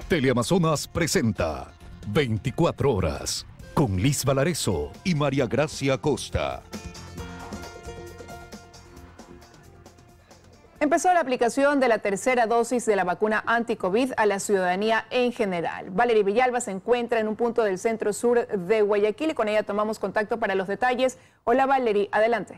Teleamazonas presenta 24 horas con Liz Valareso y María Gracia Costa. Empezó la aplicación de la tercera dosis de la vacuna anti-COVID a la ciudadanía en general. Valerie Villalba se encuentra en un punto del centro sur de Guayaquil y con ella tomamos contacto para los detalles. Hola Valerie, adelante.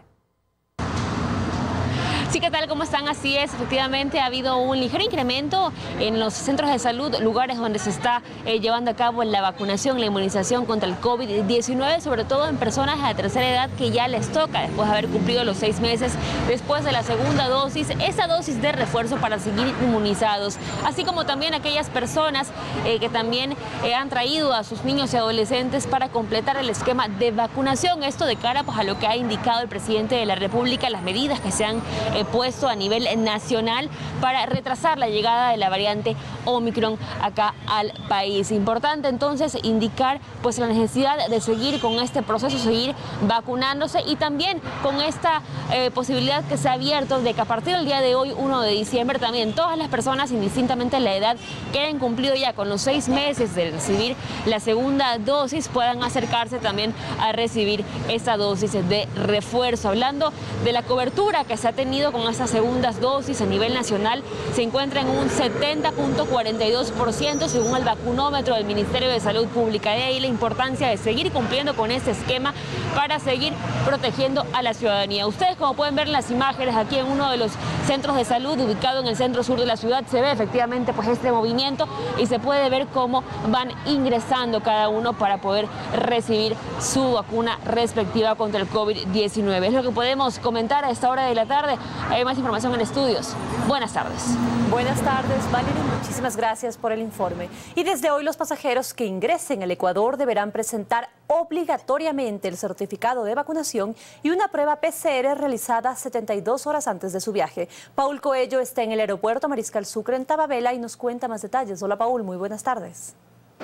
Sí, ¿qué tal? ¿Cómo están? Así es, efectivamente ha habido un ligero incremento en los centros de salud, lugares donde se está llevando a cabo la vacunación, la inmunización contra el COVID-19, sobre todo en personas de la tercera edad que ya les toca, después de haber cumplido los 6 meses después de la segunda dosis, esa dosis de refuerzo para seguir inmunizados, así como también aquellas personas que también han traído a sus niños y adolescentes para completar el esquema de vacunación. Esto de cara pues, a lo que ha indicado el presidente de la República, las medidas que se han puesto a nivel nacional para retrasar la llegada de la variante Omicron acá al país. Importante entonces indicar pues la necesidad de seguir con este proceso, seguir vacunándose y también con esta posibilidad que se ha abierto de que a partir del día de hoy, 1 de diciembre, también todas las personas, indistintamente la edad, que hayan cumplido ya con los 6 meses de recibir la segunda dosis, puedan acercarse también a recibir esta dosis de refuerzo. Hablando de la cobertura que se ha tenido con estas segundas dosis a nivel nacional, se encuentra en un 70.42% según el vacunómetro del Ministerio de Salud Pública. De ahí la importancia de seguir cumpliendo con este esquema para seguir protegiendo a la ciudadanía. Ustedes, como pueden ver en las imágenes, aquí en uno de los centros de salud ubicado en el centro sur de la ciudad, se ve efectivamente pues este movimiento y se puede ver cómo van ingresando cada uno para poder recibir su vacuna respectiva contra el COVID-19. Es lo que podemos comentar a esta hora de la tarde. Hay más información en estudios. Buenas tardes. Buenas tardes, Valerie. Muchísimas gracias por el informe. Y desde hoy los pasajeros que ingresen al Ecuador deberán presentar obligatoriamente el certificado de vacunación y una prueba PCR realizada 72 horas antes de su viaje. Paul Coello está en el aeropuerto Mariscal Sucre en Tababela y nos cuenta más detalles. Hola Paul, muy buenas tardes.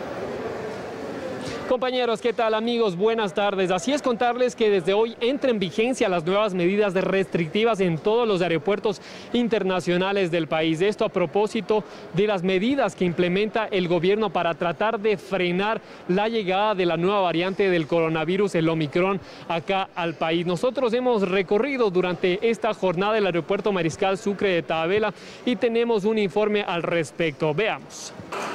Compañeros, ¿qué tal amigos? Buenas tardes. Así es, contarles que desde hoy entra en vigencia las nuevas medidas restrictivas en todos los aeropuertos internacionales del país. Esto a propósito de las medidas que implementa el gobierno para tratar de frenar la llegada de la nueva variante del coronavirus, el Omicron, acá al país. Nosotros hemos recorrido durante esta jornada el aeropuerto Mariscal Sucre de Tababela y tenemos un informe al respecto. Veamos.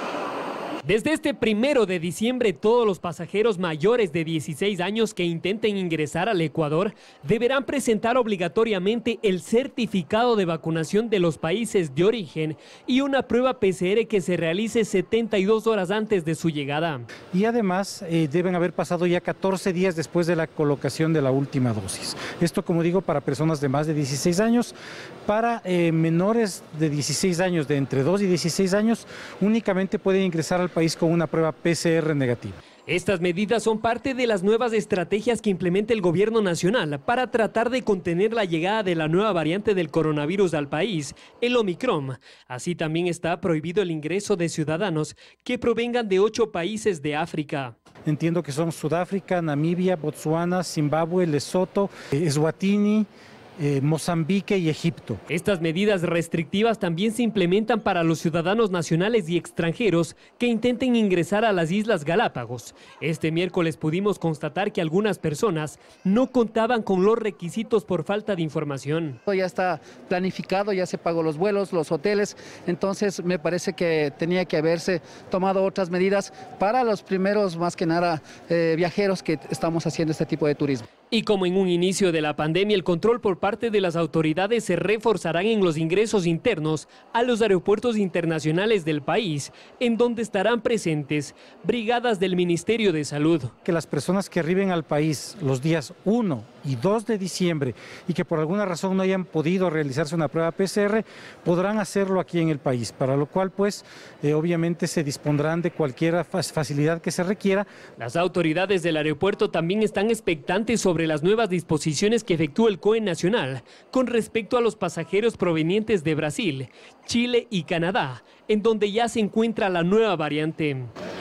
Desde este 1 de diciembre, todos los pasajeros mayores de 16 años que intenten ingresar al Ecuador deberán presentar obligatoriamente el certificado de vacunación de los países de origen y una prueba PCR que se realice 72 horas antes de su llegada. Y además deben haber pasado ya 14 días después de la colocación de la última dosis. Esto, como digo, para personas de más de 16 años, para menores de 16 años, de entre 2 y 16 años, únicamente pueden ingresar al país con una prueba PCR negativa. Estas medidas son parte de las nuevas estrategias que implementa el gobierno nacional para tratar de contener la llegada de la nueva variante del coronavirus al país, el Omicron. Así también está prohibido el ingreso de ciudadanos que provengan de 8 países de África. Entiendo que son Sudáfrica, Namibia, Botsuana, Zimbabue, Lesoto, Eswatini, Mozambique y Egipto. Estas medidas restrictivas también se implementan para los ciudadanos nacionales y extranjeros que intenten ingresar a las Islas Galápagos. Este miércoles pudimos constatar que algunas personas no contaban con los requisitos por falta de información. Ya está planificado, ya se pagó los vuelos, los hoteles, entonces me parece que tenía que haberse tomado otras medidas para los primeros, más que nada, viajeros que estamos haciendo este tipo de turismo. Y como en un inicio de la pandemia, el control por parte de las autoridades se reforzarán en los ingresos internos a los aeropuertos internacionales del país, en donde estarán presentes brigadas del Ministerio de Salud. Que las personas que arriben al país los días 1 y 2 de diciembre y que por alguna razón no hayan podido realizarse una prueba PCR, podrán hacerlo aquí en el país, para lo cual pues obviamente se dispondrán de cualquier facilidad que se requiera. Las autoridades del aeropuerto también están expectantes sobre las nuevas disposiciones que efectúa el COE nacional con respecto a los pasajeros provenientes de Brasil, Chile y Canadá, en donde ya se encuentra la nueva variante.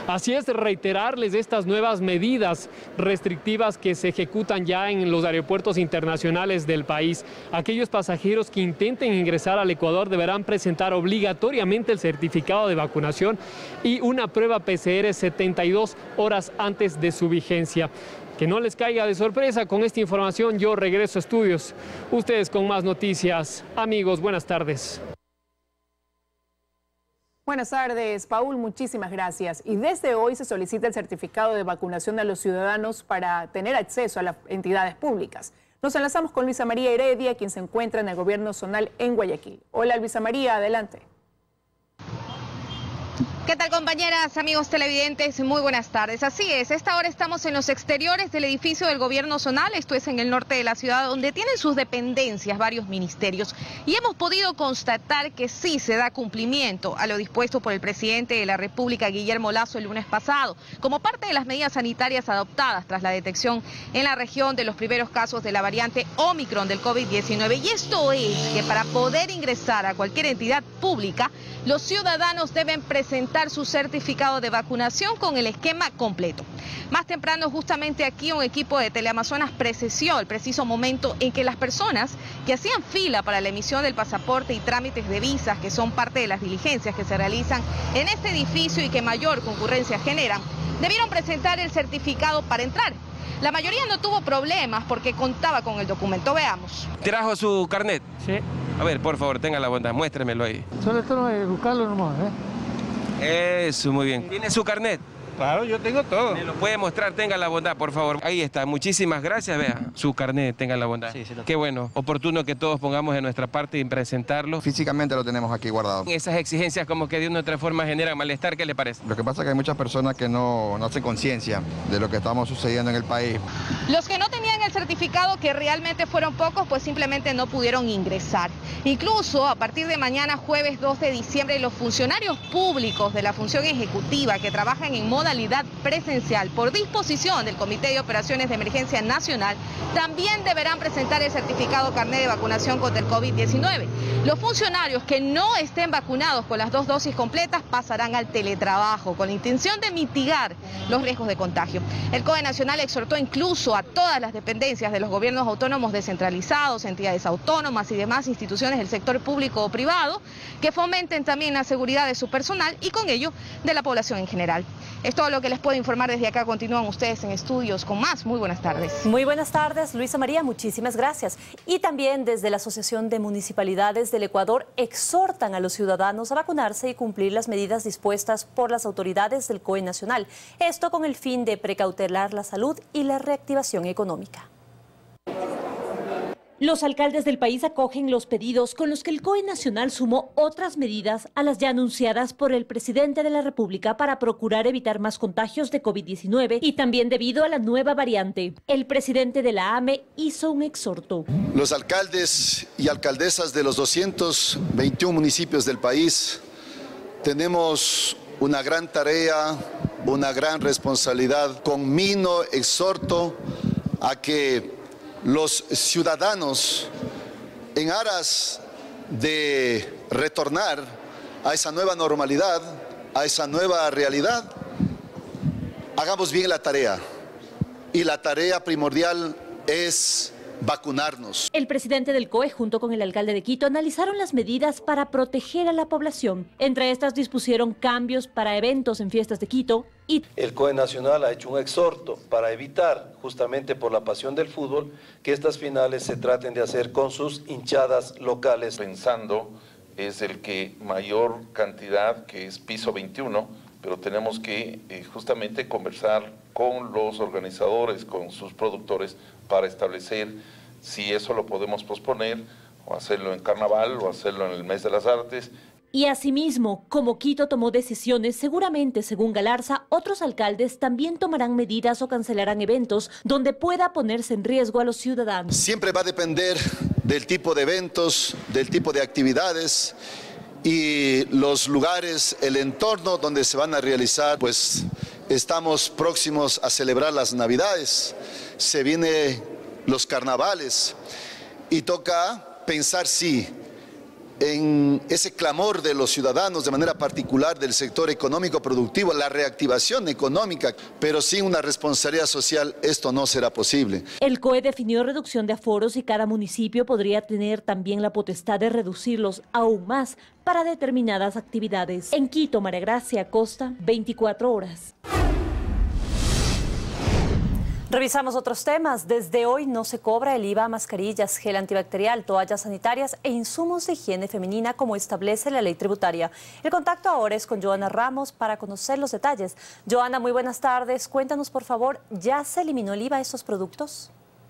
Así es, reiterarles estas nuevas medidas restrictivas que se ejecutan ya en los aeropuertos internacionales del país. Aquellos pasajeros que intenten ingresar al Ecuador deberán presentar obligatoriamente el certificado de vacunación y una prueba PCR 72 horas antes de su vigencia. Que no les caiga de sorpresa. Con esta información yo regreso a estudios. Ustedes con más noticias. Amigos, buenas tardes. Buenas tardes, Paul, muchísimas gracias. Y desde hoy se solicita el certificado de vacunación a los ciudadanos para tener acceso a las entidades públicas. Nos enlazamos con Luisa María Heredia, quien se encuentra en el gobierno zonal en Guayaquil. Hola, Luisa María, adelante. ¿Qué tal, compañeras, amigos televidentes? Muy buenas tardes. Así es, a esta hora estamos en los exteriores del edificio del gobierno zonal, esto es en el norte de la ciudad, donde tienen sus dependencias varios ministerios. Y hemos podido constatar que sí se da cumplimiento a lo dispuesto por el presidente de la República, Guillermo Lasso, el lunes pasado, como parte de las medidas sanitarias adoptadas tras la detección en la región de los primeros casos de la variante Omicron del COVID-19. Y esto es que para poder ingresar a cualquier entidad pública, los ciudadanos deben presentar su certificado de vacunación con el esquema completo. Más temprano, justamente aquí, un equipo de Teleamazonas presenciou el preciso momento en que las personas que hacían fila para la emisión del pasaporte y trámites de visas, que son parte de las diligencias que se realizan en este edificio y que mayor concurrencia generan, debieron presentar el certificado para entrar. La mayoría no tuvo problemas porque contaba con el documento. Veamos. ¿Trajo su carnet? Sí. A ver, por favor, tenga la bondad, muéstremelo ahí. Solo esto es buscarlo nomás, Eso, muy bien. ¿Tiene su carnet? Claro, yo tengo todo. ¿Me lo puede mostrar? Tenga la bondad, por favor. Ahí está, muchísimas gracias, vea. Su carnet, tenga la bondad. Sí, Qué bueno, oportuno que todos pongamos de nuestra parte y presentarlo. Físicamente lo tenemos aquí guardado. Esas exigencias como que de una u otra forma generan malestar, ¿qué le parece? Lo que pasa es que hay muchas personas que no hacen conciencia de lo que estamos sucediendo en el país. Los que no tenían el certificado, que realmente fueron pocos, pues simplemente no pudieron ingresar. Incluso a partir de mañana, jueves 2 de diciembre, los funcionarios públicos de la función ejecutiva que trabajan en modalidad presencial por disposición del Comité de Operaciones de Emergencia Nacional también deberán presentar el certificado carnet de vacunación contra el COVID-19. Los funcionarios que no estén vacunados con las 2 dosis completas pasarán al teletrabajo con la intención de mitigar los riesgos de contagio. El COE Nacional exhortó incluso a todas las dependencias de los gobiernos autónomos descentralizados, entidades autónomas y demás instituciones del sector público o privado que fomenten también la seguridad de su personal y con ello de la población en general. Es todo lo que les puedo informar desde acá. Continúan ustedes en estudios con más. Muy buenas tardes. Muy buenas tardes, Luisa María, muchísimas gracias. Y también desde la Asociación de Municipalidades del Ecuador exhortan a los ciudadanos a vacunarse y cumplir las medidas dispuestas por las autoridades del COE Nacional. Esto con el fin de precautelar la salud y la reactivación económica. Los alcaldes del país acogen los pedidos con los que el COE Nacional sumó otras medidas a las ya anunciadas por el presidente de la República para procurar evitar más contagios de COVID-19 y también debido a la nueva variante. El presidente de la AME hizo un exhorto. Los alcaldes y alcaldesas de los 221 municipios del país tenemos una gran tarea, una gran responsabilidad. Conmino, exhorto a que los ciudadanos, en aras de retornar a esa nueva normalidad, a esa nueva realidad, hagamos bien la tarea. Y la tarea primordial es vacunarnos. El presidente del COE junto con el alcalde de Quito analizaron las medidas para proteger a la población. Entre estas dispusieron cambios para eventos en fiestas de Quito y el COE Nacional ha hecho un exhorto para evitar, justamente por la pasión del fútbol, que estas finales se traten de hacer con sus hinchadas locales. Pensando es el que mayor cantidad, que es piso 21, pero tenemos que justamente conversar con los organizadores, con sus productores, para establecer si eso lo podemos posponer o hacerlo en carnaval o hacerlo en el mes de las artes. Y asimismo, como Quito tomó decisiones, seguramente, según Galarza, otros alcaldes también tomarán medidas o cancelarán eventos donde pueda ponerse en riesgo a los ciudadanos. Siempre va a depender del tipo de eventos, del tipo de actividades y los lugares, el entorno donde se van a realizar. Pues estamos próximos a celebrar las Navidades, se vienen los carnavales y toca pensar si en ese clamor de los ciudadanos, de manera particular del sector económico productivo, la reactivación económica, pero sin una responsabilidad social, esto no será posible. El COE definió reducción de aforos y cada municipio podría tener también la potestad de reducirlos aún más para determinadas actividades. En Quito, María Gracia Acosta, 24 horas. Revisamos otros temas. Desde hoy no se cobra el IVA a mascarillas, gel antibacterial, toallas sanitarias e insumos de higiene femenina como establece la ley tributaria. El contacto ahora es con Joana Ramos para conocer los detalles. Joana, muy buenas tardes. Cuéntanos, por favor, ¿ya se eliminó el IVA a estos productos?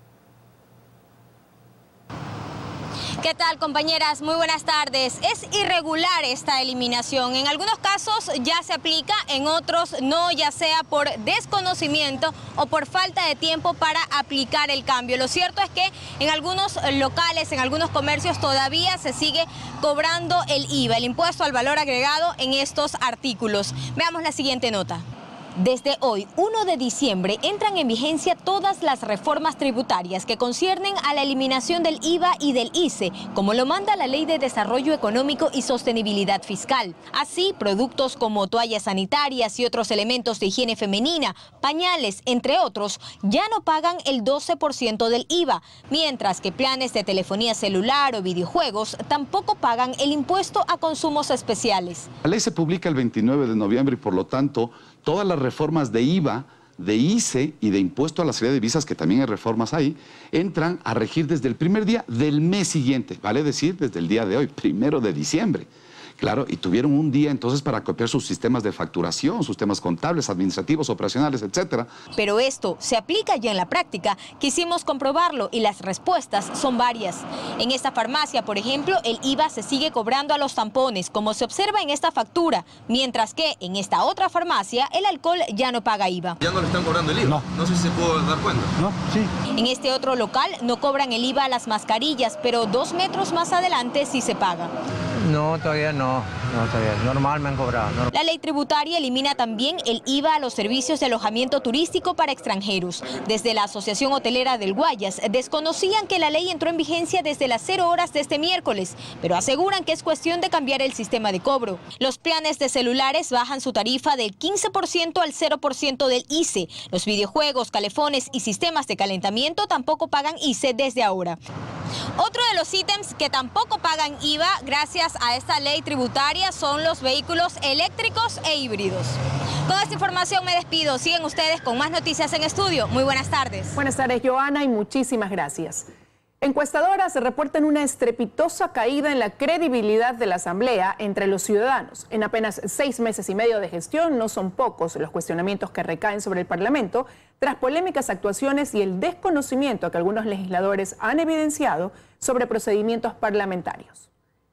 ¿Qué tal, compañeras? Muy buenas tardes. Es irregular esta eliminación. En algunos casos ya se aplica, en otros no, ya sea por desconocimiento o por falta de tiempo para aplicar el cambio. Lo cierto es que en algunos locales, en algunos comercios todavía se sigue cobrando el IVA, el impuesto al valor agregado en estos artículos. Veamos la siguiente nota. Desde hoy, 1 de diciembre, entran en vigencia todas las reformas tributarias que conciernen a la eliminación del IVA y del ICE, como lo manda la Ley de Desarrollo Económico y Sostenibilidad Fiscal. Así, productos como toallas sanitarias y otros elementos de higiene femenina, pañales, entre otros, ya no pagan el 12% del IVA, mientras que planes de telefonía celular o videojuegos tampoco pagan el impuesto a consumos especiales. La ley se publica el 29 de noviembre y, por lo tanto, todas las reformas de IVA, de ICE y de impuesto a la salida de divisas, que también hay reformas ahí, entran a regir desde el primer día del mes siguiente, vale decir, desde el día de hoy, 1 de diciembre. Claro, y tuvieron un día entonces para copiar sus sistemas de facturación, sus temas contables, administrativos, operacionales, etcétera. Pero esto se aplica ya en la práctica. Quisimos comprobarlo y las respuestas son varias. En esta farmacia, por ejemplo, el IVA se sigue cobrando a los tampones, como se observa en esta factura, mientras que en esta otra farmacia el alcohol ya no paga IVA. ¿Ya no le están cobrando el IVA? No sé si se puede dar cuenta. No, sí. En este otro local no cobran el IVA a las mascarillas, pero 2 metros más adelante sí se paga. No, todavía no, todavía. Normal me han cobrado. La ley tributaria elimina también el IVA a los servicios de alojamiento turístico para extranjeros. Desde la Asociación Hotelera del Guayas desconocían que la ley entró en vigencia desde las 0 horas de este miércoles, pero aseguran que es cuestión de cambiar el sistema de cobro. Los planes de celulares bajan su tarifa del 15% al 0% del ICE. Los videojuegos, calefones y sistemas de calentamiento tampoco pagan ICE desde ahora. Otro de los ítems que tampoco pagan IVA gracias a esta ley tributaria son los vehículos eléctricos e híbridos. Con esta información me despido. Siguen ustedes con más noticias en estudio. Muy buenas tardes. Buenas tardes, Joana, y muchísimas gracias. Encuestadoras reportan una estrepitosa caída en la credibilidad de la Asamblea entre los ciudadanos. En apenas 6 meses y medio de gestión, no son pocos los cuestionamientos que recaen sobre el Parlamento tras polémicas actuaciones y el desconocimiento que algunos legisladores han evidenciado sobre procedimientos parlamentarios.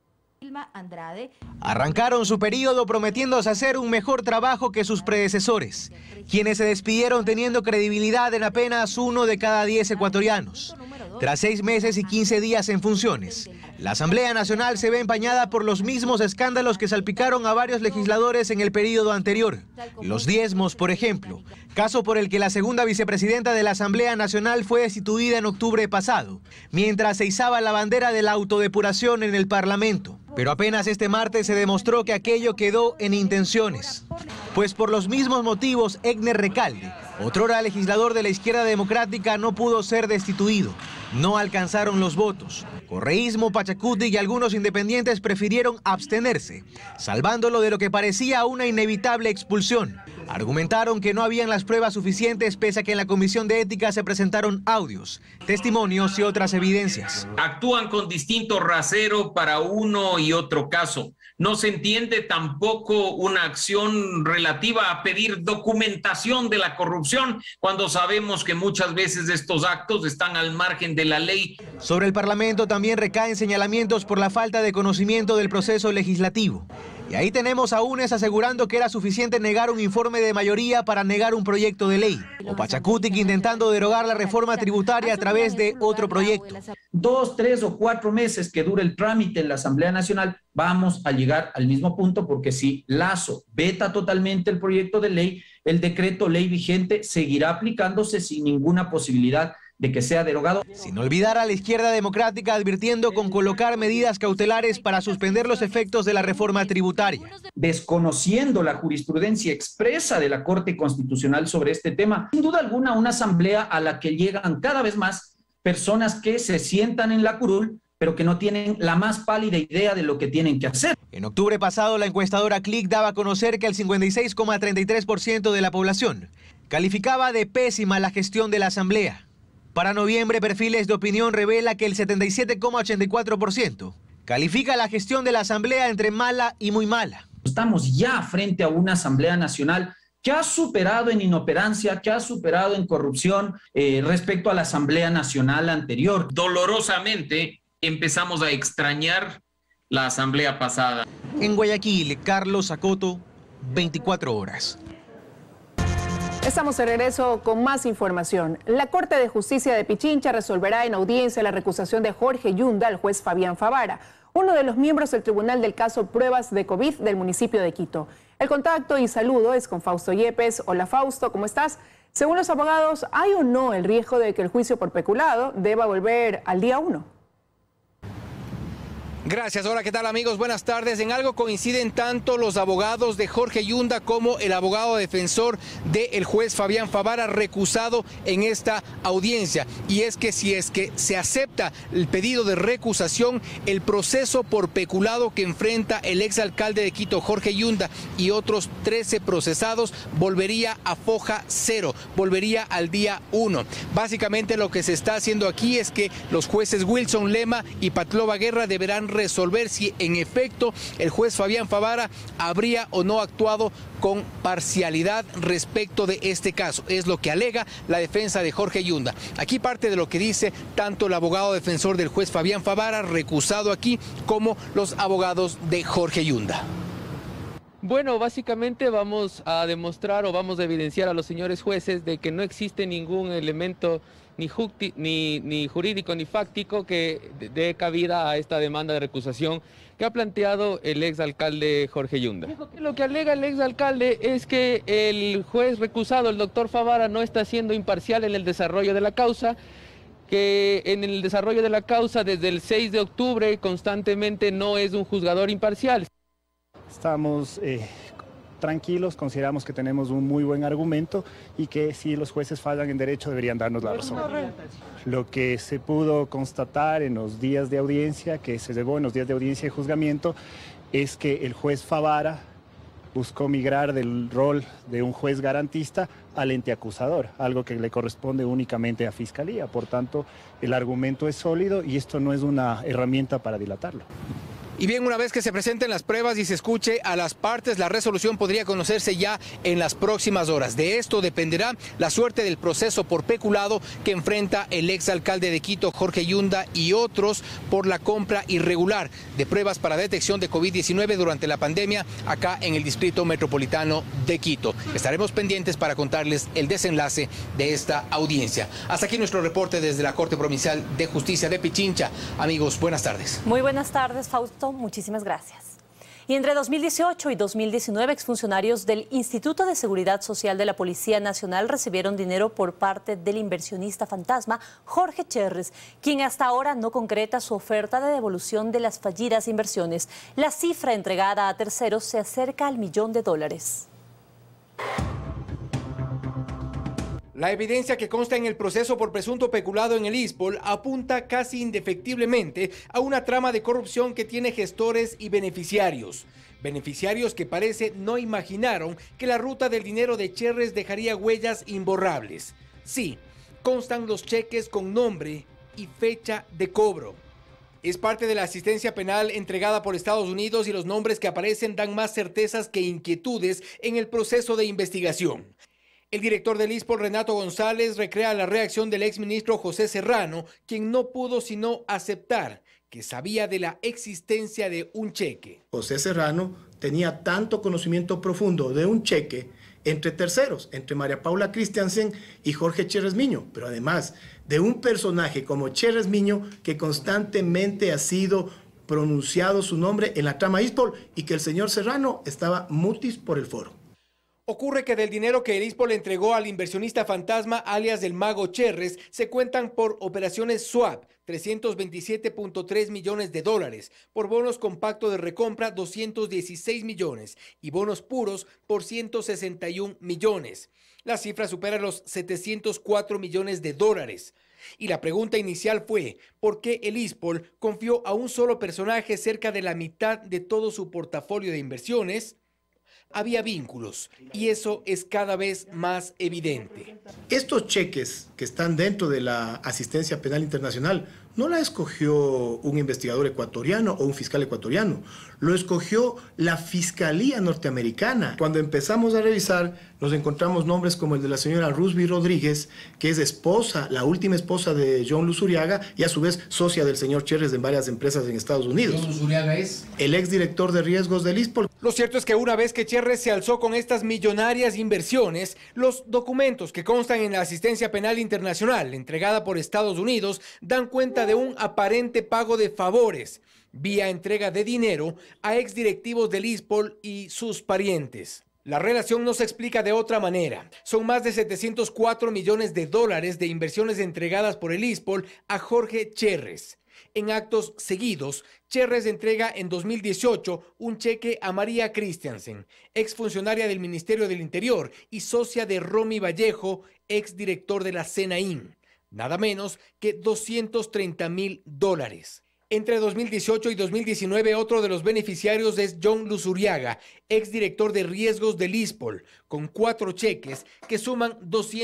Andrade arrancaron su periodo prometiéndose hacer un mejor trabajo que sus predecesores, quienes se despidieron teniendo credibilidad en apenas 1 de cada 10 ecuatorianos. Tras 6 meses y 15 días en funciones, la Asamblea Nacional se ve empañada por los mismos escándalos que salpicaron a varios legisladores en el periodo anterior. Los diezmos, por ejemplo, caso por el que la segunda vicepresidenta de la Asamblea Nacional fue destituida en octubre pasado, mientras se izaba la bandera de la autodepuración en el Parlamento. Pero apenas este martes se demostró que aquello quedó en intenciones. Pues por los mismos motivos, Egner Recalde, otrora legislador de la izquierda democrática, no pudo ser destituido. No alcanzaron los votos. Correísmo, Pachacuti y algunos independientes prefirieron abstenerse, salvándolo de lo que parecía una inevitable expulsión. Argumentaron que no habían las pruebas suficientes, pese a que en la Comisión de Ética se presentaron audios, testimonios y otras evidencias. Actúan con distinto rasero para uno y otro caso. No se entiende tampoco una acción relativa a pedir documentación de la corrupción, cuando sabemos que muchas veces estos actos están al margen de la ley. Sobre el Parlamento también recaen señalamientos por la falta de conocimiento del proceso legislativo. Y ahí tenemos a UNES asegurando que era suficiente negar un informe de mayoría para negar un proyecto de ley. O Pachacutic intentando derogar la reforma tributaria a través de otro proyecto. 2, 3 o 4 meses que dure el trámite en la Asamblea Nacional, vamos a llegar al mismo punto, porque si Lazo veta totalmente el proyecto de ley, el decreto ley vigente seguirá aplicándose sin ninguna posibilidad de que sea derogado. Sin olvidar a la izquierda democrática advirtiendo con colocar medidas cautelares para suspender los efectos de la reforma tributaria. Desconociendo la jurisprudencia expresa de la Corte Constitucional sobre este tema, sin duda alguna una asamblea a la que llegan cada vez más personas que se sientan en la curul, pero que no tienen la más pálida idea de lo que tienen que hacer. En octubre pasado, la encuestadora Click daba a conocer que el 56,33% de la población calificaba de pésima la gestión de la asamblea. Para noviembre, Perfiles de Opinión revela que el 77,84% califica la gestión de la asamblea entre mala y muy mala. Estamos ya frente a una asamblea nacional que ha superado en inoperancia, que ha superado en corrupción respecto a la asamblea nacional anterior. Dolorosamente empezamos a extrañar la asamblea pasada. En Guayaquil, Carlos Acoto, 24 horas. Estamos de regreso con más información. La Corte de Justicia de Pichincha resolverá en audiencia la recusación de Jorge Yunda al juez Fabián Favara, uno de los miembros del tribunal del caso Pruebas de COVID del municipio de Quito. El contacto y saludo es con Fausto Yepes. Hola Fausto, ¿cómo estás? Según los abogados, ¿hay o no el riesgo de que el juicio por peculado deba volver al día 1? Gracias. Hola, ¿qué tal amigos? Buenas tardes. En algo coinciden tanto los abogados de Jorge Yunda como el abogado defensor del juez Fabián Favara recusado en esta audiencia. Y es que si es que se acepta el pedido de recusación, el proceso por peculado que enfrenta el exalcalde de Quito, Jorge Yunda, y otros 13 procesados volvería a foja cero, volvería al día 1. Básicamente lo que se está haciendo aquí es que los jueces Wilson Lema y Patlova Guerra deberán resolver si en efecto el juez Fabián Favara habría o no actuado con parcialidad respecto de este caso. Es lo que alega la defensa de Jorge Yunda. Aquí parte de lo que dice tanto el abogado defensor del juez Fabián Favara, recusado aquí, como los abogados de Jorge Yunda. Bueno, básicamente vamos a demostrar o vamos a evidenciar a los señores jueces de que no existe ningún elemento ni jurídico ni fáctico que dé cabida a esta demanda de recusación que ha planteado el exalcalde Jorge Yunda. Lo que alega el exalcalde es que el juez recusado, el doctor Favara, no está siendo imparcial en el desarrollo de la causa, que en el desarrollo de la causa desde el 6 de octubre constantemente no es un juzgador imparcial. Estamos tranquilos, consideramos que tenemos un muy buen argumento y que si los jueces fallan en derecho deberían darnos la razón. Lo que se pudo constatar en los días de audiencia, que se llevó en los días de audiencia y juzgamiento, es que el juez Favara buscó migrar del rol de un juez garantista al ente acusador, algo que le corresponde únicamente a Fiscalía. Por tanto, el argumento es sólido y esto no es una herramienta para dilatarlo. Y bien, una vez que se presenten las pruebas y se escuche a las partes, la resolución podría conocerse ya en las próximas horas. De esto dependerá la suerte del proceso por peculado que enfrenta el exalcalde de Quito, Jorge Yunda, y otros por la compra irregular de pruebas para detección de COVID-19 durante la pandemia acá en el Distrito Metropolitano de Quito. Estaremos pendientes para contarles el desenlace de esta audiencia. Hasta aquí nuestro reporte desde la Corte Provincial de Justicia de Pichincha. Amigos, buenas tardes. Muy buenas tardes, Fausto. Muchísimas gracias. Y entre 2018 y 2019, exfuncionarios del Instituto de Seguridad Social de la Policía Nacional recibieron dinero por parte del inversionista fantasma Jorge Cherres, quien hasta ahora no concreta su oferta de devolución de las fallidas inversiones. La cifra entregada a terceros se acerca al $1.000.000. La evidencia que consta en el proceso por presunto peculado en el ISPOL apunta casi indefectiblemente a una trama de corrupción que tiene gestores y beneficiarios. Beneficiarios que parece no imaginaron que la ruta del dinero de Cherres dejaría huellas imborrables. Sí, constan los cheques con nombre y fecha de cobro. Es parte de la asistencia penal entregada por Estados Unidos y los nombres que aparecen dan más certezas que inquietudes en el proceso de investigación. El director del ISPOL, Renato González, recrea la reacción del exministro José Serrano, quien no pudo sino aceptar que sabía de la existencia de un cheque. José Serrano tenía tanto conocimiento profundo de un cheque entre terceros, entre María Paula Christiansen y Jorge Cherres Miño, pero además de un personaje como Cherres Miño que constantemente ha sido pronunciado su nombre en la trama ISPOL y que el señor Serrano estaba mutis por el foro. Ocurre que del dinero que el ISPOL le entregó al inversionista fantasma, alias del Mago Cherres, se cuentan por operaciones swap, 327.3 millones de dólares, por bonos con pacto de recompra, 216 millones, y bonos puros por 161 millones. La cifra supera los 704 millones de dólares. Y la pregunta inicial fue, ¿por qué el ISPOL confió a un solo personaje cerca de la mitad de todo su portafolio de inversiones? Había vínculos y eso es cada vez más evidente. Estos cheques que están dentro de la asistencia penal internacional no la escogió un investigador ecuatoriano o un fiscal ecuatoriano, lo escogió la Fiscalía norteamericana. Cuando empezamos a revisar, nos encontramos nombres como el de la señora Rusby Rodríguez, que es esposa, la última esposa de John Luzuriaga y a su vez socia del señor Cherres en varias empresas en Estados Unidos. John Luzuriaga es el exdirector de riesgos del ISPOL. Lo cierto es que una vez que Cherres se alzó con estas millonarias inversiones, los documentos que constan en la asistencia penal internacional entregada por Estados Unidos dan cuenta de un aparente pago de favores vía entrega de dinero a exdirectivos del ISPOL y sus parientes. La relación no se explica de otra manera. Son más de 704 millones de dólares de inversiones entregadas por el ISPOL a Jorge Cherres. En actos seguidos, Cherres entrega en 2018 un cheque a María Christiansen, exfuncionaria del Ministerio del Interior y socia de Romy Vallejo, exdirector de la SENAIN. Nada menos que $230,000. Entre 2018 y 2019, otro de los beneficiarios es John Luzuriaga, exdirector de riesgos del ISPOL, con 4 cheques que suman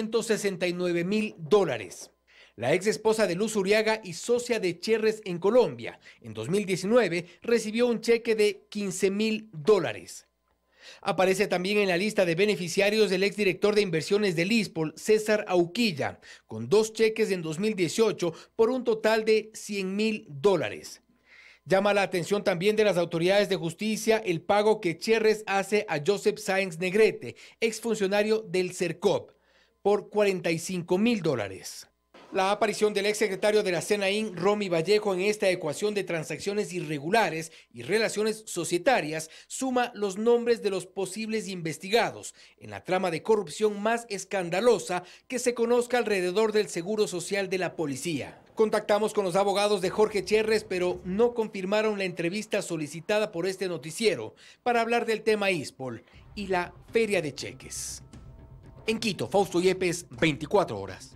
$269,000. La ex esposa de Luzuriaga y socia de Cherres en Colombia, en 2019 recibió un cheque de $15,000. Aparece también en la lista de beneficiarios el exdirector de inversiones del ISPOL, César Auquilla, con 2 cheques en 2018 por un total de $100,000. Llama la atención también de las autoridades de justicia el pago que Cherres hace a Joseph Sáenz Negrete, exfuncionario del CERCOP, por $45,000. La aparición del exsecretario de la SENAIN, Romy Vallejo, en esta ecuación de transacciones irregulares y relaciones societarias suma los nombres de los posibles investigados en la trama de corrupción más escandalosa que se conozca alrededor del Seguro Social de la policía. Contactamos con los abogados de Jorge Cherres, pero no confirmaron la entrevista solicitada por este noticiero para hablar del tema ISPOL y la feria de cheques. En Quito, Fausto Yepes, 24 horas.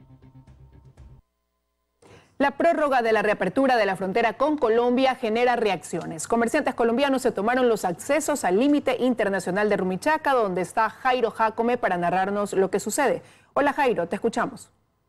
La prórroga de la reapertura de la frontera con Colombia genera reacciones. Comerciantes colombianos se tomaron los accesos al límite internacional de Rumichaca, donde está Jairo Jacome para narrarnos lo que sucede. Hola Jairo, te escuchamos.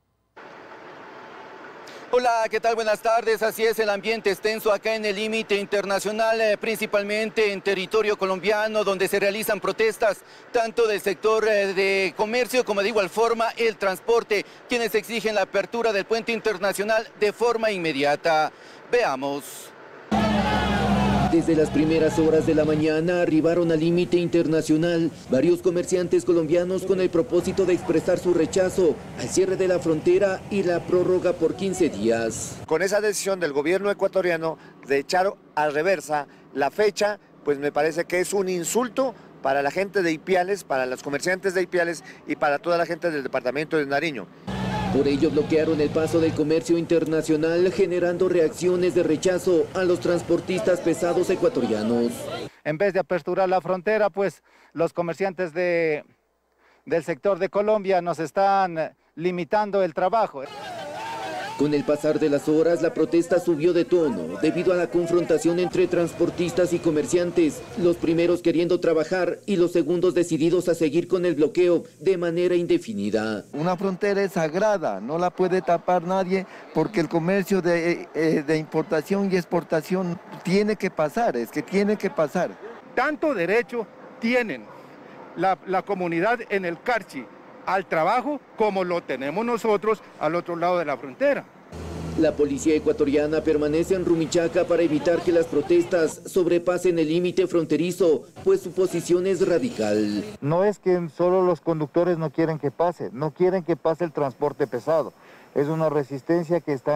Hola, ¿qué tal? Buenas tardes. Así es, el ambiente es tenso acá en el límite internacional, principalmente en territorio colombiano, donde se realizan protestas tanto del sector de comercio como de igual forma el transporte, quienes exigen la apertura del puente internacional de forma inmediata. Veamos. Desde las primeras horas de la mañana arribaron al límite internacional varios comerciantes colombianos con el propósito de expresar su rechazo al cierre de la frontera y la prórroga por 15 días. Con esa decisión del gobierno ecuatoriano de echar a reversa la fecha, pues me parece que es un insulto para la gente de Ipiales, para los comerciantes de Ipiales y para toda la gente del departamento de Nariño. Por ello bloquearon el paso del comercio internacional, generando reacciones de rechazo a los transportistas pesados ecuatorianos. En vez de aperturar la frontera, pues los comerciantes del sector de Colombia nos están limitando el trabajo. Con el pasar de las horas, la protesta subió de tono debido a la confrontación entre transportistas y comerciantes, los primeros queriendo trabajar y los segundos decididos a seguir con el bloqueo de manera indefinida. Una frontera es sagrada, no la puede tapar nadie porque el comercio de importación y exportación tiene que pasar, es que tiene que pasar. Tanto derecho tienen la comunidad en el Carchi al trabajo como lo tenemos nosotros al otro lado de la frontera. La policía ecuatoriana permanece en Rumichaca para evitar que las protestas sobrepasen el límite fronterizo, pues su posición es radical. No es que solo los conductores no quieren que pase, no quieren que pase el transporte pesado. Es una resistencia que están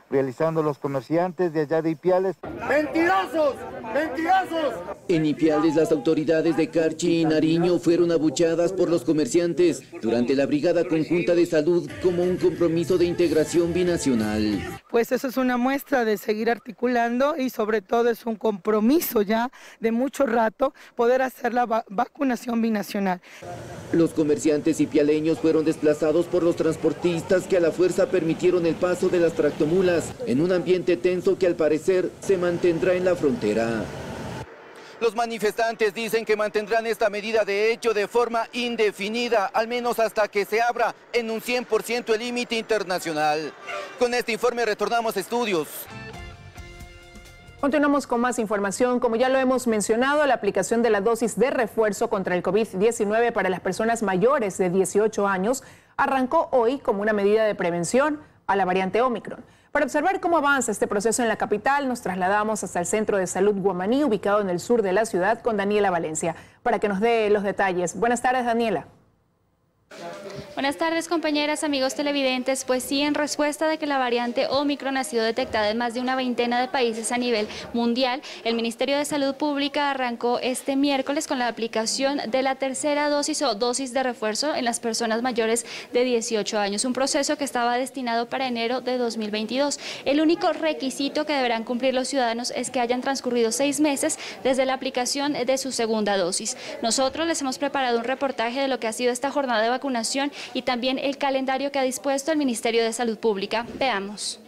realizando los comerciantes de allá de Ipiales. ¡Mentirosos! ¡Mentirosos! En Ipiales, las autoridades de Carchi y Nariño fueron abucheadas por los comerciantes durante la Brigada Conjunta de Salud como un compromiso de integración binacional. Pues eso es una muestra de seguir articulando y sobre todo es un compromiso ya de mucho rato poder hacer la vacunación binacional. Los comerciantes ipialeños fueron desplazados por los transportistas que a la fuerza permitieron el paso de las tractomulas en un ambiente tenso que al parecer se mantendrá en la frontera. Los manifestantes dicen que mantendrán esta medida de hecho de forma indefinida, al menos hasta que se abra en un 100% el límite internacional. Con este informe retornamos a estudios. Continuamos con más información. Como ya lo hemos mencionado, la aplicación de la dosis de refuerzo contra el COVID-19 para las personas mayores de 18 años arrancó hoy como una medida de prevención a la variante Omicron. Para observar cómo avanza este proceso en la capital, nos trasladamos hasta el Centro de Salud Guamaní, ubicado en el sur de la ciudad, con Daniela Valencia, para que nos dé los detalles. Buenas tardes, Daniela. Buenas tardes, compañeras, amigos televidentes. Pues sí, en respuesta de que la variante Omicron ha sido detectada en más de una veintena de países a nivel mundial, el Ministerio de Salud Pública arrancó este miércoles con la aplicación de la tercera dosis o dosis de refuerzo en las personas mayores de 18 años, un proceso que estaba destinado para enero de 2022. El único requisito que deberán cumplir los ciudadanos es que hayan transcurrido 6 meses desde la aplicación de su segunda dosis. Nosotros les hemos preparado un reportaje de lo que ha sido esta jornada de vacunación y también el calendario que ha dispuesto el Ministerio de Salud Pública. Veamos.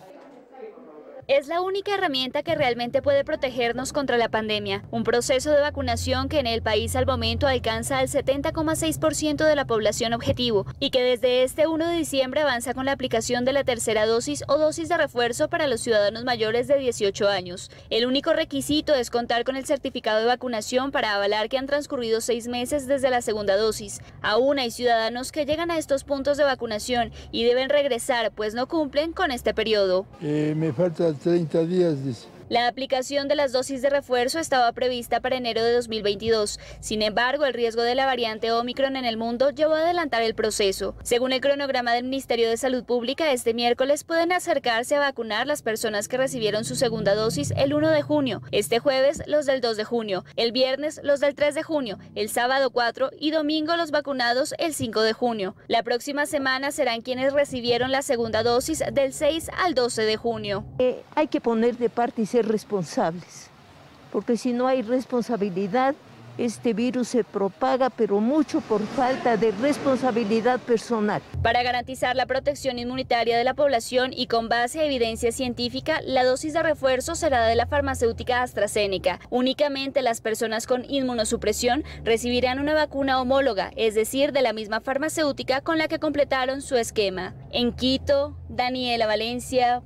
Es la única herramienta que realmente puede protegernos contra la pandemia. Un proceso de vacunación que en el país al momento alcanza al 70,6% de la población objetivo y que desde este 1 de diciembre avanza con la aplicación de la tercera dosis o dosis de refuerzo para los ciudadanos mayores de 18 años. El único requisito es contar con el certificado de vacunación para avalar que han transcurrido 6 meses desde la segunda dosis. Aún hay ciudadanos que llegan a estos puntos de vacunación y deben regresar, pues no cumplen con este periodo. Me falta 30 días, dice. La aplicación de las dosis de refuerzo estaba prevista para enero de 2022. Sin embargo, el riesgo de la variante Omicron en el mundo llevó a adelantar el proceso. Según el cronograma del Ministerio de Salud Pública, este miércoles pueden acercarse a vacunar las personas que recibieron su segunda dosis el 1 de junio, este jueves los del 2 de junio, el viernes los del 3 de junio, el sábado 4 y domingo los vacunados el 5 de junio. La próxima semana serán quienes recibieron la segunda dosis del 6 al 12 de junio. Hay que poner de parte y ser responsables, porque si no hay responsabilidad, este virus se propaga, pero mucho por falta de responsabilidad personal. Para garantizar la protección inmunitaria de la población y con base a evidencia científica, la dosis de refuerzo será de la farmacéutica AstraZeneca. Únicamente las personas con inmunosupresión recibirán una vacuna homóloga, es decir, de la misma farmacéutica con la que completaron su esquema. En Quito, Daniela Valencia.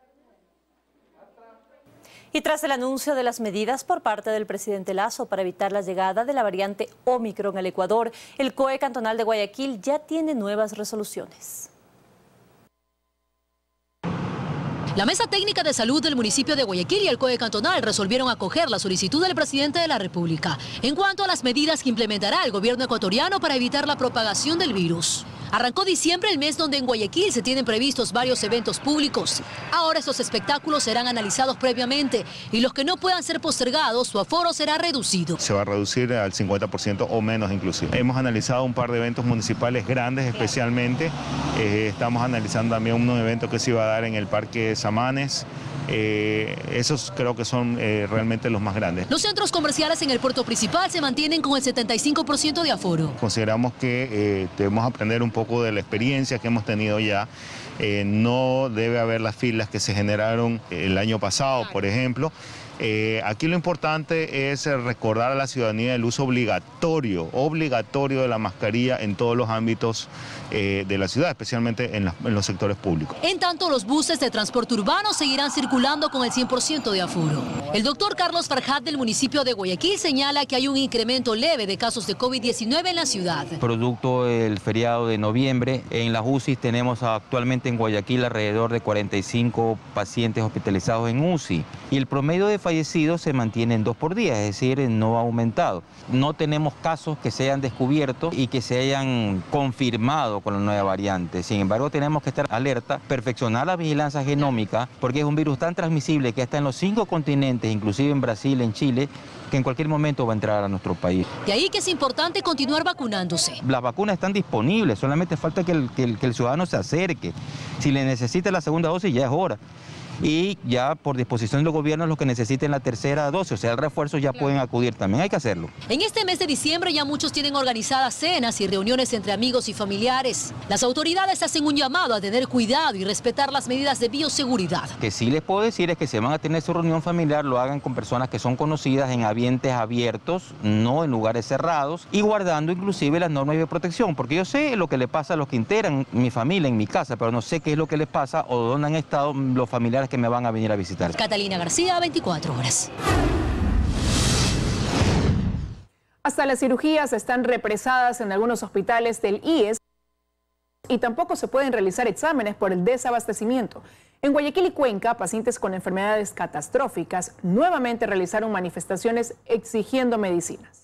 Y tras el anuncio de las medidas por parte del presidente Lasso para evitar la llegada de la variante Omicron al Ecuador, el COE cantonal de Guayaquil ya tiene nuevas resoluciones. La Mesa Técnica de Salud del municipio de Guayaquil y el COE cantonal resolvieron acoger la solicitud del presidente de la República en cuanto a las medidas que implementará el gobierno ecuatoriano para evitar la propagación del virus. Arrancó diciembre, el mes donde en Guayaquil se tienen previstos varios eventos públicos. Ahora estos espectáculos serán analizados previamente y los que no puedan ser postergados, su aforo será reducido. Se va a reducir al 50% o menos inclusive. Hemos analizado un par de eventos municipales grandes especialmente. Estamos analizando también unos eventos que se iba a dar en el Parque Samanes. Esos creo que son realmente los más grandes. Los centros comerciales en el puerto principal se mantienen con el 75% de aforo. Consideramos que debemos aprender un poco de la experiencia que hemos tenido ya. No debe haber las filas que se generaron el año pasado, por ejemplo. Aquí lo importante es recordar a la ciudadanía el uso obligatorio de la mascarilla en todos los ámbitos de la ciudad, especialmente en los sectores públicos. En tanto, los buses de transporte urbano seguirán circulando con el 100% de aforo. El doctor Carlos Farhat del municipio de Guayaquil señala que hay un incremento leve de casos de COVID-19 en la ciudad. Producto del feriado de noviembre, en las UCI tenemos actualmente en Guayaquil alrededor de 45 pacientes hospitalizados en UCI y el promedio de fallecimientos fallecidos se mantiene en 2 por día, es decir, no ha aumentado. No tenemos casos que se hayan descubierto y que se hayan confirmado con la nueva variante. Sin embargo, tenemos que estar alerta, perfeccionar la vigilancia genómica, porque es un virus tan transmisible que está en los 5 continentes, inclusive en Brasil, en Chile, que en cualquier momento va a entrar a nuestro país. De ahí que es importante continuar vacunándose. Las vacunas están disponibles, solamente falta que el ciudadano se acerque. Si le necesita la segunda dosis, ya es hora. Y ya por disposición de los gobiernos, los que necesiten la tercera dosis, o sea, el refuerzo, ya pueden acudir también. Hay que hacerlo. En este mes de diciembre ya muchos tienen organizadas cenas y reuniones entre amigos y familiares. Las autoridades hacen un llamado a tener cuidado y respetar las medidas de bioseguridad. Que sí les puedo decir es que si van a tener su reunión familiar, lo hagan con personas que son conocidas, en ambientes abiertos, no en lugares cerrados, y guardando inclusive las normas de bioprotección, porque yo sé lo que le pasa a los que integran mi familia en mi casa, pero no sé qué es lo que les pasa o dónde han estado los familiares que me van a venir a visitar. Catalina García, 24 horas. Hasta las cirugías están represadas en algunos hospitales del IES y tampoco se pueden realizar exámenes por el desabastecimiento. En Guayaquil y Cuenca, pacientes con enfermedades catastróficas nuevamente realizaron manifestaciones exigiendo medicinas.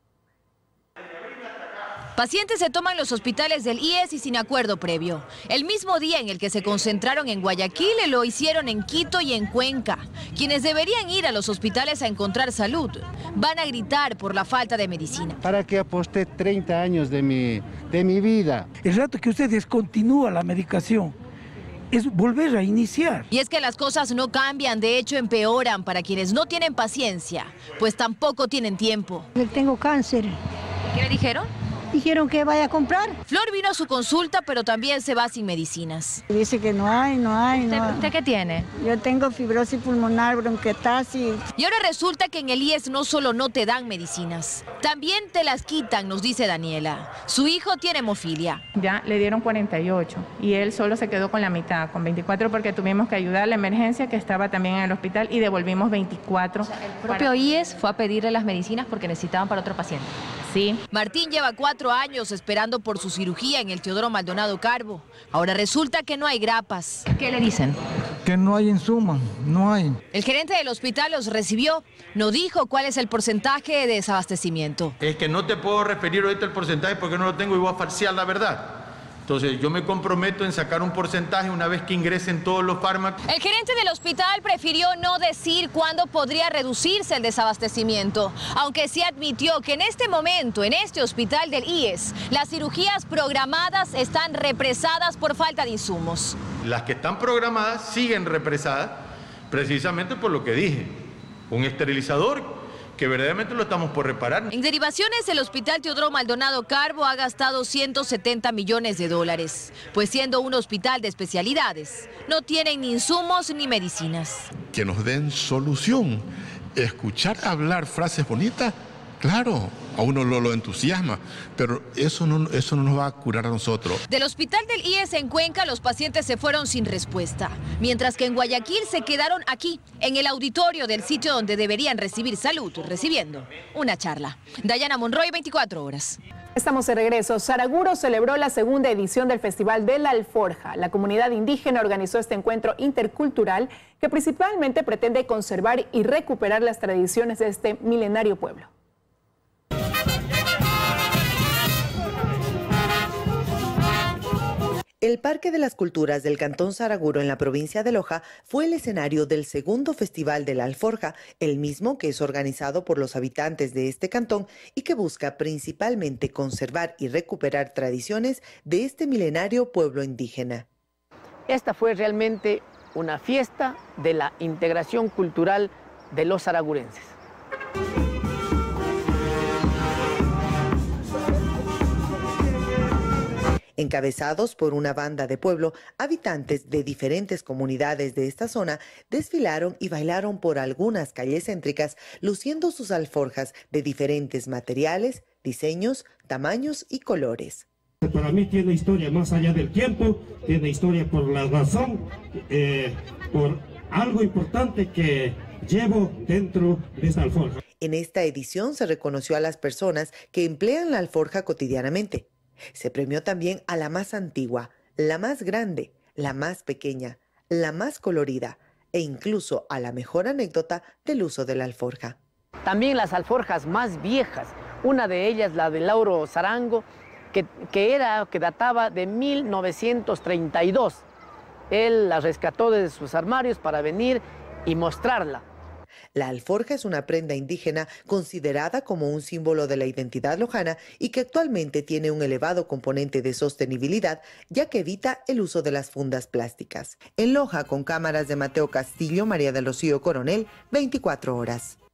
Pacientes se toman los hospitales del IES y sin acuerdo previo. El mismo día en el que se concentraron en Guayaquil, lo hicieron en Quito y en Cuenca. Quienes deberían ir a los hospitales a encontrar salud van a gritar por la falta de medicina. ¿Para qué aposté 30 años de mi vida? El rato que usted descontinúa la medicación, es volver a iniciar. Y es que las cosas no cambian, de hecho empeoran para quienes no tienen paciencia, pues tampoco tienen tiempo. Tengo cáncer. ¿Qué le dijeron? Dijeron que vaya a comprar. Flor vino a su consulta, pero también se va sin medicinas. Dice que no hay. ¿Usted qué tiene? Yo tengo fibrosis pulmonar, bronquiectasis. Y ahora resulta que en el IES no solo no te dan medicinas, también te las quitan, nos dice Daniela. Su hijo tiene hemofilia. Ya le dieron 48 y él solo se quedó con la mitad, con 24, porque tuvimos que ayudar a la emergencia que estaba también en el hospital y devolvimos 24. O sea, el propio IES fue a pedirle las medicinas porque necesitaban para otro paciente. Sí. Martín lleva 4 años esperando por su cirugía en el Teodoro Maldonado Carbo. Ahora resulta que no hay grapas. ¿Qué le dicen? Que no hay insumos, no hay. El gerente del hospital los recibió. No dijo cuál es el porcentaje de desabastecimiento. Es que no te puedo referir ahorita el porcentaje porque no lo tengo y voy a falsear la verdad. Entonces yo me comprometo en sacar un porcentaje una vez que ingresen todos los fármacos. El gerente del hospital prefirió no decir cuándo podría reducirse el desabastecimiento, aunque sí admitió que en este momento, en este hospital del IES, las cirugías programadas están represadas por falta de insumos. Las que están programadas siguen represadas precisamente por lo que dije. Un esterilizador que verdaderamente lo estamos por reparar. En derivaciones, el Hospital Teodoro Maldonado Carbo ha gastado 170 millones de dólares, pues siendo un hospital de especialidades, no tienen ni insumos ni medicinas. Que nos den solución. Escuchar hablar frases bonitas, claro, a uno lo entusiasma, pero eso no nos va a curar a nosotros. Del hospital del IES en Cuenca, los pacientes se fueron sin respuesta, mientras que en Guayaquil se quedaron aquí, en el auditorio del sitio donde deberían recibir salud, recibiendo una charla. Dayana Monroy, 24 horas. Estamos de regreso. Saraguro celebró la segunda edición del Festival de la Alforja. La comunidad indígena organizó este encuentro intercultural que principalmente pretende conservar y recuperar las tradiciones de este milenario pueblo. El Parque de las Culturas del Cantón Saraguro en la provincia de Loja fue el escenario del segundo Festival de la Alforja, el mismo que es organizado por los habitantes de este cantón y que busca principalmente conservar y recuperar tradiciones de este milenario pueblo indígena. Esta fue realmente una fiesta de la integración cultural de los saragurenses. Encabezados por una banda de pueblo, habitantes de diferentes comunidades de esta zona desfilaron y bailaron por algunas calles céntricas, luciendo sus alforjas de diferentes materiales, diseños, tamaños y colores. Para mí tiene historia más allá del tiempo, tiene historia por la razón, por algo importante que llevo dentro de esta alforja. En esta edición se reconoció a las personas que emplean la alforja cotidianamente. Se premió también a la más antigua, la más grande, la más pequeña, la más colorida, e incluso a la mejor anécdota del uso de la alforja. También las alforjas más viejas, una de ellas la de Lauro Zarango, que databa de 1932. Él la rescató de sus armarios para venir y mostrarla. La alforja es una prenda indígena considerada como un símbolo de la identidad lojana y que actualmente tiene un elevado componente de sostenibilidad, ya que evita el uso de las fundas plásticas. En Loja, con cámaras de Mateo Castillo, María del Rocío Coronel, 24 horas.